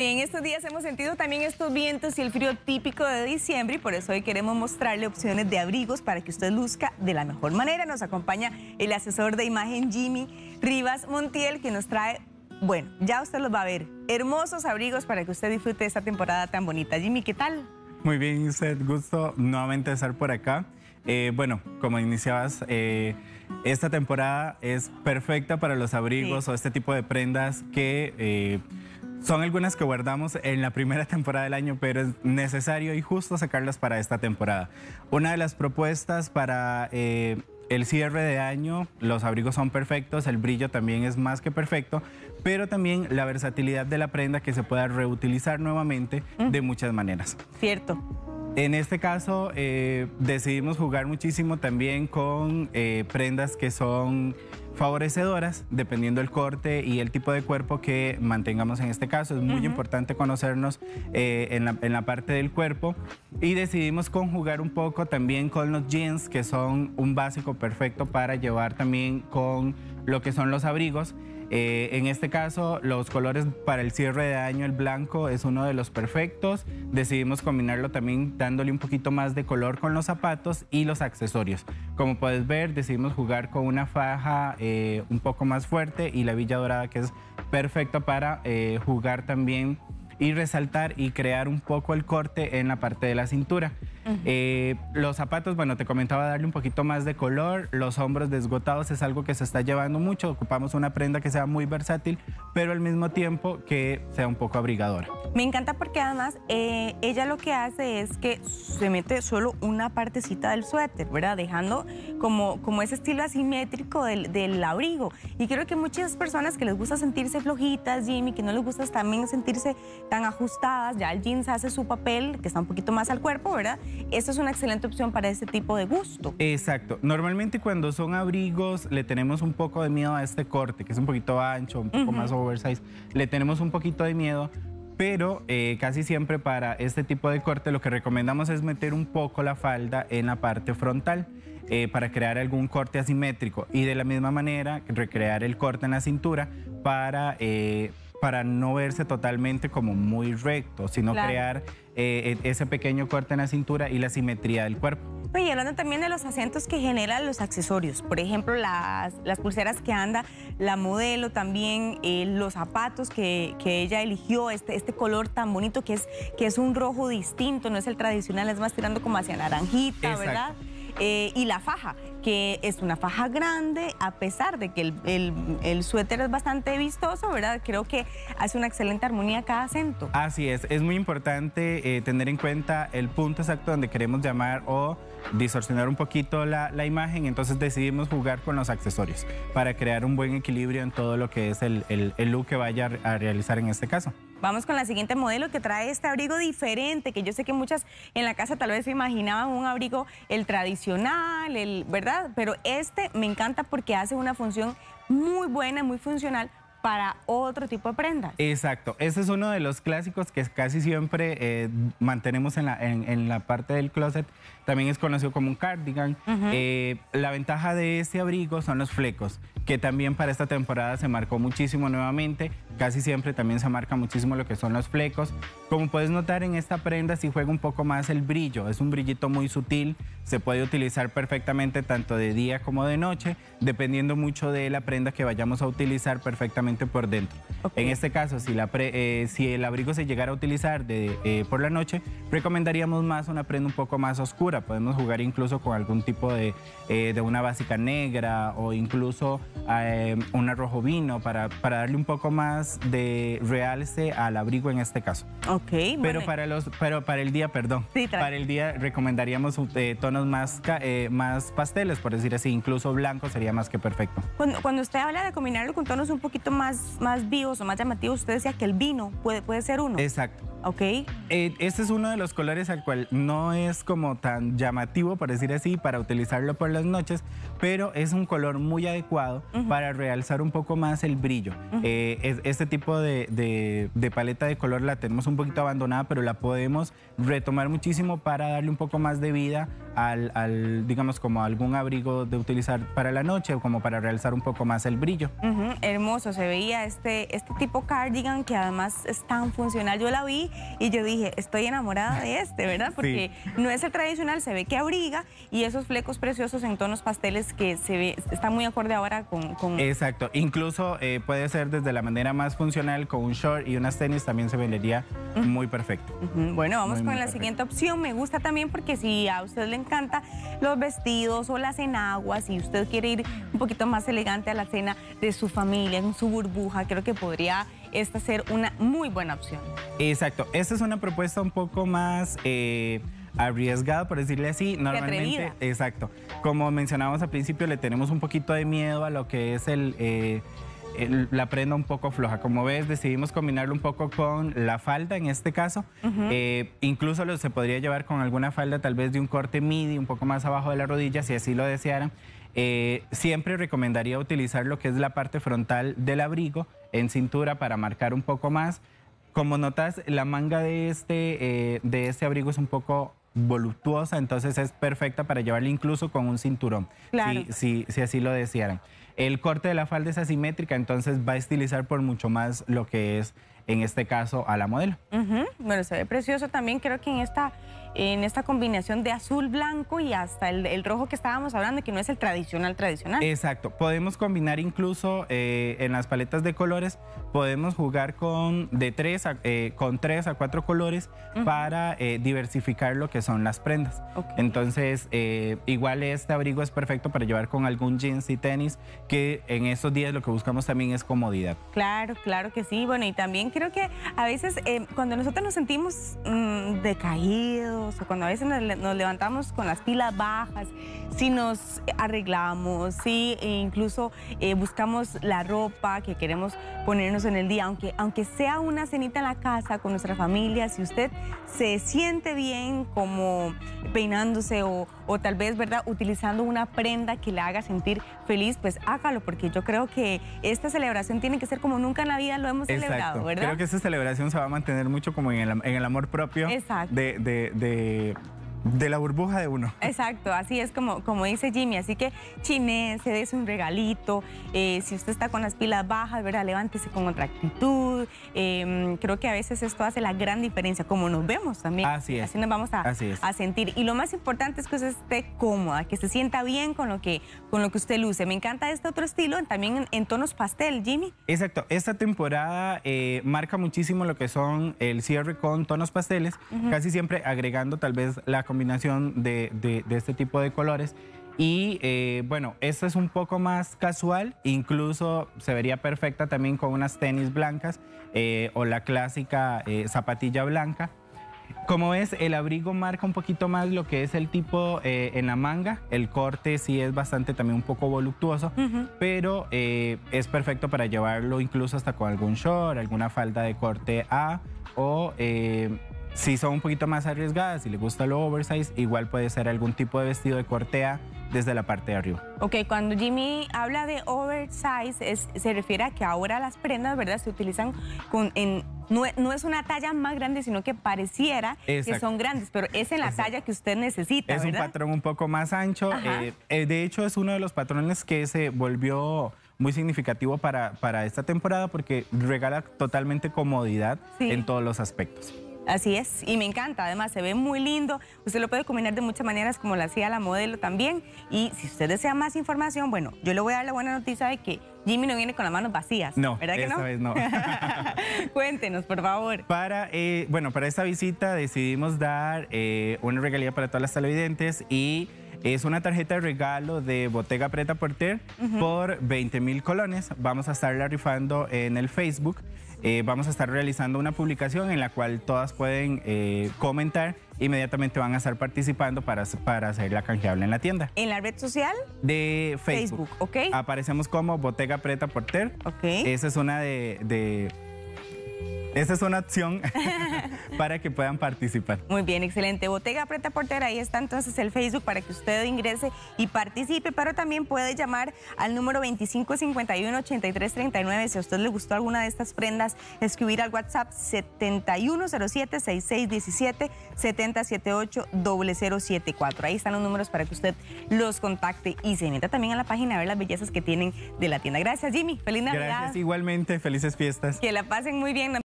En estos días hemos sentido también estos vientos y el frío típico de diciembre y por eso hoy queremos mostrarle opciones de abrigos para que usted luzca de la mejor manera. Nos acompaña el asesor de imagen Jimmy Rivas Montiel, que nos trae, bueno, ya usted los va a ver, hermosos abrigos para que usted disfrute de esta temporada tan bonita. Jimmy, ¿qué tal? Muy bien, usted, gusto nuevamente estar por acá. Bueno, como iniciabas, esta temporada es perfecta para los abrigos o este tipo de prendas que son algunas que guardamos en la primera temporada del año, pero es necesario y justo sacarlas para esta temporada. Una de las propuestas para el cierre de año, los abrigos son perfectos, el brillo también es más que perfecto, pero también la versatilidad de la prenda que se pueda reutilizar nuevamente de muchas maneras. Cierto. En este caso decidimos jugar muchísimo también con prendas que son favorecedoras, dependiendo del corte y el tipo de cuerpo que mantengamos en este caso. Es muy importante conocernos en la parte del cuerpo y decidimos conjugar un poco también con los jeans, que son un básico perfecto para llevar también con lo que son los abrigos. En este caso, los colores para el cierre de año, el blanco es uno de los perfectos. Decidimos combinarlo también dándole un poquito más de color con los zapatos y los accesorios. Como puedes ver, decidimos jugar con una faja un poco más fuerte y la hebilla dorada, que es perfecta para jugar también y resaltar y crear un poco el corte en la parte de la cintura. Los zapatos, bueno, te comentaba darle un poquito más de color. Los hombros desgotados es algo que se está llevando mucho. Ocupamos una prenda que sea muy versátil, pero al mismo tiempo que sea un poco abrigadora. Me encanta porque además ella lo que hace es que se mete solo una partecita del suéter, ¿verdad? Dejando como ese estilo asimétrico del abrigo. Y creo que muchas personas que les gusta sentirse flojitas, Jimmy, que no les gusta también sentirse tan ajustadas, ya el jeans hace su papel, que está un poquito más al cuerpo, ¿verdad? Esta es una excelente opción para este tipo de gusto. Exacto. Normalmente cuando son abrigos le tenemos un poco de miedo a este corte, que es un poquito ancho, un poco más oversize. Le tenemos un poquito de miedo, pero casi siempre para este tipo de corte lo que recomendamos es meter un poco la falda en la parte frontal para crear algún corte asimétrico y de la misma manera recrear el corte en la cintura para no verse totalmente como muy recto, sino crear ese pequeño corte en la cintura y la simetría del cuerpo. Oye, hablando también de los acentos que generan los accesorios, por ejemplo, las pulseras que anda la modelo, también los zapatos que ella eligió, este color tan bonito que es un rojo distinto, no es el tradicional, es más tirando como hacia naranjita, exacto, ¿verdad? Y la faja, que es una faja grande, a pesar de que el suéter es bastante vistoso, ¿verdad? Creo que hace una excelente armonía cada acento. Así es muy importante tener en cuenta el punto exacto donde queremos llamar o distorsionar un poquito la imagen, entonces decidimos jugar con los accesorios para crear un buen equilibrio en todo lo que es el look que vaya a realizar en este caso. Vamos con la siguiente modelo que trae este abrigo diferente, que yo sé que muchas en la casa tal vez se imaginaban un abrigo, el tradicional, ¿verdad? Pero este me encanta porque hace una función muy buena, muy funcional para otro tipo de prendas. Exacto, este es uno de los clásicos que casi siempre mantenemos en la parte del closet. También es conocido como un cardigan. La ventaja de este abrigo son los flecos, que también para esta temporada se marcó muchísimo nuevamente. Casi siempre también se marca muchísimo lo que son los flecos. Como puedes notar, en esta prenda sí juega un poco más el brillo. Es un brillito muy sutil, se puede utilizar perfectamente tanto de día como de noche, dependiendo mucho de la prenda que vayamos a utilizar perfectamente por dentro. En este caso, si el abrigo se llegara a utilizar por la noche, recomendaríamos más una prenda un poco más oscura. Podemos jugar incluso con algún tipo de una básica negra o incluso una rojo vino para darle un poco más de realce al abrigo en este caso. Ok, pero bueno. para el día, perdón, sí, para el día recomendaríamos tonos más pasteles, por decir así, incluso blanco sería más que perfecto. Cuando usted habla de combinarlo con tonos un poquito más vivos o más llamativos, usted decía que el vino puede ser uno. Exacto. Ok. Este es uno de los colores al cual no es como tan llamativo, por decir así, para utilizarlo por las noches, pero es un color muy adecuado para realzar un poco más el brillo. Este tipo de paleta de color la tenemos un poquito abandonada, pero la podemos retomar muchísimo para darle un poco más de vida digamos, como algún abrigo de utilizar para la noche o como para realzar un poco más el brillo. Hermoso, se veía este tipo cardigan que además es tan funcional. Yo la vi y yo dije, estoy enamorada de este, ¿verdad? Porque no es el tradicional, se ve que abriga y esos flecos preciosos en tonos pasteles que se ve, está muy acorde ahora con... Exacto, incluso puede ser desde la manera más funcional con un short y unas tenis también se vería muy perfecto. Bueno, vamos con la perfecto. siguiente opción. Me gusta también porque si a usted le encanta los vestidos o las enaguas, si usted quiere ir un poquito más elegante a la cena de su familia, en su burbuja, creo que podría esta ser una muy buena opción. Exacto, esta es una propuesta un poco más arriesgada, por decirle así. Normalmente, atrevida. Exacto. Como mencionábamos al principio, le tenemos un poquito de miedo a lo que es la prenda un poco floja. Como ves, decidimos combinarlo un poco con la falda en este caso. Incluso se podría llevar con alguna falda tal vez de un corte midi, un poco más abajo de la rodilla, si así lo desearan. Siempre recomendaría utilizar lo que es la parte frontal del abrigo en cintura para marcar un poco más. Como notas, la manga de este abrigo es un poco voluptuosa, entonces es perfecta para llevarla incluso con un cinturón, claro. si así lo desearan. El corte de la falda es asimétrica, entonces va a estilizar por mucho más lo que es, en este caso, a la modelo. Bueno, se ve precioso también, creo que en esta combinación de azul, blanco y hasta el rojo que estábamos hablando, que no es el tradicional. Exacto, podemos combinar incluso en las paletas de colores, podemos jugar con 3 a 4 colores para diversificar lo que son las prendas. Entonces, igual este abrigo es perfecto para llevar con algún jeans y tenis, que en estos días lo que buscamos también es comodidad. Claro, claro que sí. Bueno, y también creo que a veces cuando nosotros nos sentimos decaídos, o cuando a veces nos levantamos con las pilas bajas, si nos arreglamos, si incluso buscamos la ropa que queremos ponernos en el día, aunque sea una cenita en la casa con nuestra familia, si usted se siente bien como peinándose o tal vez, ¿verdad?, utilizando una prenda que le haga sentir feliz, pues hágalo, porque yo creo que esta celebración tiene que ser como nunca en la vida lo hemos celebrado, ¿verdad? Creo que esta celebración se va a mantener mucho como en el amor propio. Exacto. De la burbuja de uno. Exacto, así es como dice Jimmy. Así que chinéese, dése un regalito. Si usted está con las pilas bajas, ¿verdad?, levántese con otra actitud. Creo que a veces esto hace la gran diferencia, como nos vemos también. Así es. Así nos vamos a sentir. Y lo más importante es que usted esté cómoda, que se sienta bien con lo que usted luce. Me encanta este otro estilo, también en tonos pastel, Jimmy. Exacto. Esta temporada marca muchísimo lo que son el cierre con tonos pasteles, casi siempre agregando tal vez la combinación de este tipo de colores. Y bueno, esta es un poco más casual, incluso se vería perfecta también con unas tenis blancas o la clásica zapatilla blanca. Como ves, el abrigo marca un poquito más lo que es el tipo en la manga. El corte sí es bastante también un poco voluptuoso, pero es perfecto para llevarlo incluso hasta con algún short, alguna falda de corte A o... si son un poquito más arriesgadas, si les gusta lo oversize, igual puede ser algún tipo de vestido de corte A desde la parte de arriba. Ok, cuando Jimmy habla de oversize, se refiere a que ahora las prendas, ¿verdad?, se utilizan no es una talla más grande, sino que pareciera que son grandes, pero es en la talla que usted necesita, ¿verdad? Es un patrón un poco más ancho. De hecho, es uno de los patrones que se volvió muy significativo para esta temporada porque regala totalmente comodidad en todos los aspectos. Así es, y me encanta, además se ve muy lindo, usted lo puede combinar de muchas maneras como lo hacía la modelo también, y si usted desea más información, bueno, yo le voy a dar la buena noticia de que Jimmy no viene con las manos vacías. No, ¿verdad que no? esta vez no. Cuéntenos, por favor. Para esta visita decidimos dar una regalía para todas las televidentes y es una tarjeta de regalo de Bottega Pret-a-Porter por 20,000 colones. Vamos a estarla rifando en el Facebook. Vamos a estar realizando una publicación en la cual todas pueden comentar. Inmediatamente van a estar participando para hacerla canjeable en la tienda. ¿En la red social? De Facebook. Ok. Aparecemos como Bottega Pret-a-Porter. Ok. Esa es una de esa es una opción para que puedan participar. Muy bien, excelente. Bottega Pret-a-Porter, ahí está entonces el Facebook para que usted ingrese y participe, pero también puede llamar al número 2551-8339 si a usted le gustó alguna de estas prendas, escribir al WhatsApp 7107-6617, 7078-0074. Ahí están los números para que usted los contacte y se meta también a la página a ver las bellezas que tienen de la tienda. Gracias, Jimmy. Feliz Navidad. Gracias, igualmente. Felices fiestas. Que la pasen muy bien.